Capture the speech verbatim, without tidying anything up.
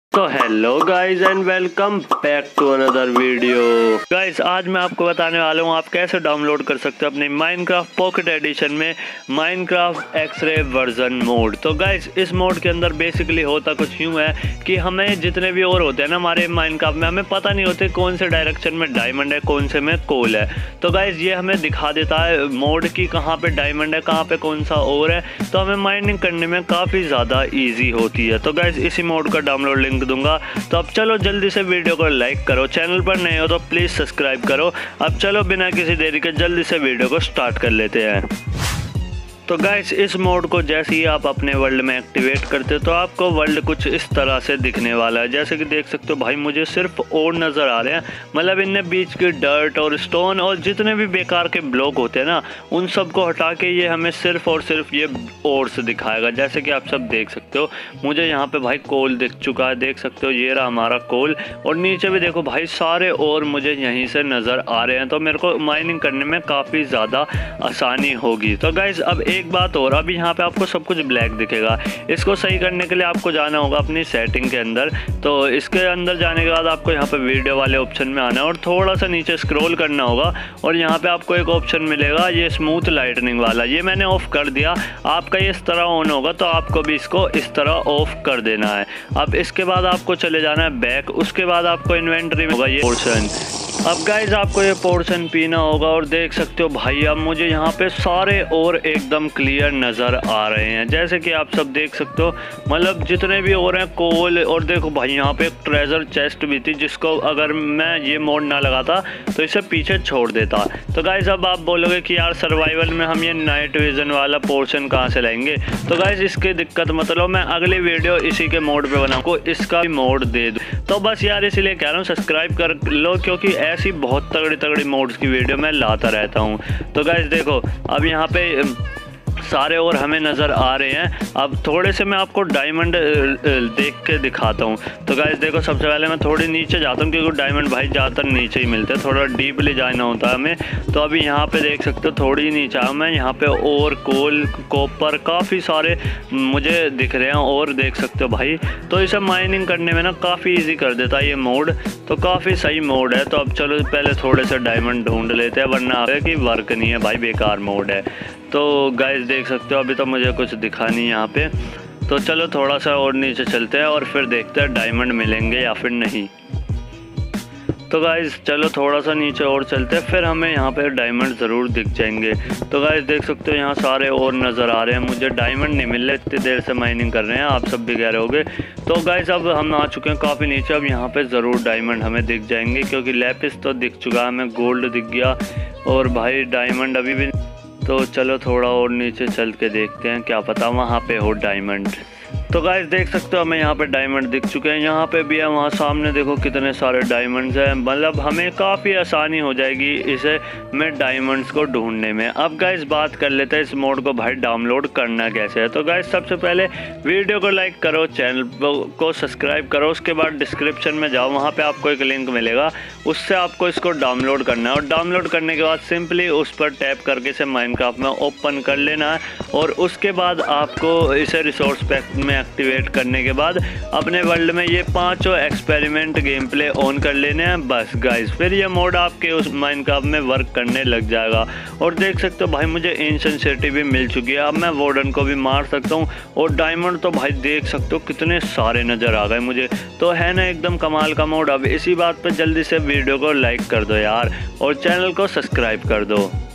तो hello guys and welcome back to another video. Guys आज मैं आपको बताने वाला हूँ आप कैसे डाउनलोड कर सकते हो अपने माइनक्राफ्ट पॉकेट एडिशन में माइनक्राफ्ट एक्स-रे वर्जन मोड। तो गाइज इस मोड के अंदर बेसिकली होता कुछ यूँ है कि हमें जितने भी और होते हैं ना हमारे माइनक्राफ्ट में, हमें पता नहीं होते कौन से डायरेक्शन में डायमंड है कौन से में कोल है। तो गाइज ये हमें दिखा देता है मोड की कहाँ पे डायमंड है कहाँ पे कौन सा और है, तो हमें माइनिंग करने में काफ़ी ज़्यादा ईजी होती है। तो गाइज इसी मोड का डाउनलोड लिंक दूंगा। तो अब चलो जल्दी से वीडियो को लाइक करो, चैनल पर नए हो तो प्लीज सब्सक्राइब करो। अब चलो बिना किसी देरी के जल्दी से वीडियो को स्टार्ट कर लेते हैं। तो गाइस इस मोड को जैसे ही आप अपने वर्ल्ड में एक्टिवेट करते हो तो आपको वर्ल्ड कुछ इस तरह से दिखने वाला है। जैसे कि देख सकते हो भाई मुझे सिर्फ और नज़र आ रहे हैं, मतलब इनने बीच की डर्ट और स्टोन और जितने भी बेकार के ब्लॉक होते हैं ना उन सब को हटा के ये हमें सिर्फ और सिर्फ ये ओर्स दिखाएगा। जैसे कि आप सब देख सकते हो मुझे यहाँ पे भाई कोल दिख चुका है, देख सकते हो ये रहा हमारा कोल, और नीचे भी देखो भाई सारे और मुझे यहीं से नज़र आ रहे हैं। तो मेरे को माइनिंग करने में काफ़ी ज़्यादा आसानी होगी। तो गाइज अब एक बात और, अभी यहाँ पे आपको सब कुछ ब्लैक दिखेगा, इसको सही करने के लिए आपको जाना होगा अपनी सेटिंग के अंदर। तो इसके अंदर जाने के बाद आपको यहाँ पे वीडियो वाले ऑप्शन में आना है और थोड़ा सा नीचे स्क्रॉल करना होगा और यहाँ पे आपको एक ऑप्शन मिलेगा ये स्मूथ लाइटनिंग वाला, ये मैंने ऑफ कर दिया। आपका ये इस तरह ऑन होगा तो आपको भी इसको इस तरह ऑफ कर देना है। अब इसके बाद आपको चले जाना है बैक, उसके बाद आपको इन्वेंटरी में होगा ये पोर्शन। अब गाइज आपको ये पोर्शन पीना होगा और देख सकते हो भाई अब मुझे यहाँ पे सारे और एकदम क्लियर नज़र आ रहे हैं। जैसे कि आप सब देख सकते हो मतलब जितने भी और हैं कोल, और देखो भाई यहाँ पे एक ट्रेजर चेस्ट भी थी जिसको अगर मैं ये मोड ना लगाता तो इसे पीछे छोड़ देता। तो गाइज अब आप बोलोगे कि यार सर्वाइवल में हम ये नाइट विजन वाला पोर्शन कहाँ से लाएंगे, तो गाइज इसकी दिक्कत मतलब मैं अगली वीडियो इसी के मोड पे बनाऊँ को इसका भी मोड दे दूँ। तो बस यार इसीलिए कह रहा हूँ सब्सक्राइब कर लो क्योंकि ऐसी बहुत तगड़ी तगड़ी मोड्स की वीडियो मैं लाता रहता हूँ। तो गाइस देखो अब यहाँ पे सारे और हमें नज़र आ रहे हैं। अब थोड़े से मैं आपको डायमंड देख के दिखाता हूँ। तो गाइस देखो सबसे पहले मैं थोड़ी नीचे जाता हूँ क्योंकि डायमंड भाई ज़्यादातर नीचे ही मिलते हैं, थोड़ा डीपली जाना होता है हमें। तो अभी यहाँ पे देख सकते हो थोड़ी नीचे आया मैं, यहाँ पे और कोल कॉपर काफ़ी सारे मुझे दिख रहे हैं और देख सकते हो भाई। तो इसे माइनिंग करने में ना काफ़ी ईजी कर देता है ये मोड, तो काफ़ी सही मोड है। तो अब चलो पहले थोड़े से डायमंड ढूंढ लेते हैं वरना कि वर्क नहीं है भाई, बेकार मोड है। तो गाइस देख सकते हो अभी तो मुझे कुछ दिखा नहीं यहाँ पे, तो चलो थोड़ा सा और नीचे चलते हैं और फिर देखते हैं डायमंड मिलेंगे या फिर नहीं। तो गाइस चलो थोड़ा सा नीचे और चलते हैं, फिर हमें यहाँ पे डायमंड ज़रूर दिख जाएंगे। तो गाइस देख सकते हो यहाँ सारे और नज़र आ रहे हैं, मुझे डायमंड नहीं मिल रहे, इतनी देर से माइनिंग कर रहे हैं, आप सब भी कह रहे होगे। तो गाइस अब हम आ चुके हैं काफ़ी नीचे, अब यहाँ पे ज़रूर डायमंड हमें दिख जाएंगे क्योंकि लैपिस तो दिख चुका है, हमें गोल्ड दिख गया और भाई डायमंड अभी भी। तो चलो थोड़ा और नीचे चल के देखते हैं, क्या पता वहाँ पे हो डायमंड। तो गाइस देख सकते हो हमें यहाँ पे डायमंड दिख चुके हैं, यहाँ पे भी है, वहाँ सामने देखो कितने सारे डायमंड्स हैं, मतलब हमें काफ़ी आसानी हो जाएगी इसे में डायमंड्स को ढूंढने में। अब गाइस बात कर लेते हैं इस मोड को भाई डाउनलोड करना कैसे है। तो गाइस सबसे पहले वीडियो को लाइक करो, चैनल को सब्सक्राइब करो, उसके बाद डिस्क्रिप्शन में जाओ, वहाँ पर आपको एक लिंक मिलेगा, उससे आपको इसको डाउनलोड करना है। और डाउनलोड करने के बाद सिंपली उस पर टैप करके इसे माइनक्राफ्ट में ओपन कर लेना है और उसके बाद आपको इसे रिसोर्स पैक में एक्टिवेट करने के बाद अपने वर्ल्ड में ये पांचों एक्सपेरिमेंट गेम प्ले ऑन कर लेने हैं बस गाइस, फिर ये मोड आपके उस माइनक्राफ्ट में वर्क करने लग जाएगा। और देख सकते हो भाई मुझे एंशिएंट सिटी भी मिल चुकी है, अब मैं वार्डन को भी मार सकता हूँ और डायमंड तो भाई देख सकते हो कितने सारे नज़र आ गए मुझे। तो है ना एकदम कमाल का मोड। अब इसी बात पर जल्दी से वीडियो को लाइक कर दो यार और चैनल को सब्सक्राइब कर दो।